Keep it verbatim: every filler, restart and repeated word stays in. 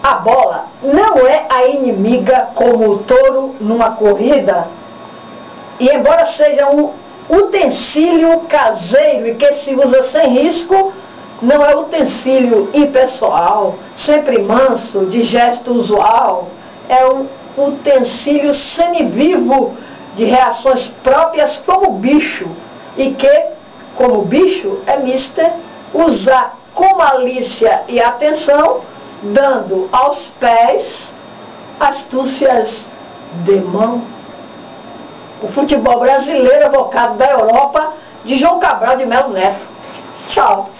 A bola não é a inimiga como o touro numa corrida, e embora seja um utensílio caseiro e que se usa sem risco, não é utensílio impessoal, sempre manso, de gesto usual. É um utensílio semivivo de reações próprias como bicho, e que, como bicho, é mister usar com malícia e atenção, dando aos pés astúcias de mão. O futebol brasileiro evocado da Europa, de João Cabral de Melo Neto. Tchau.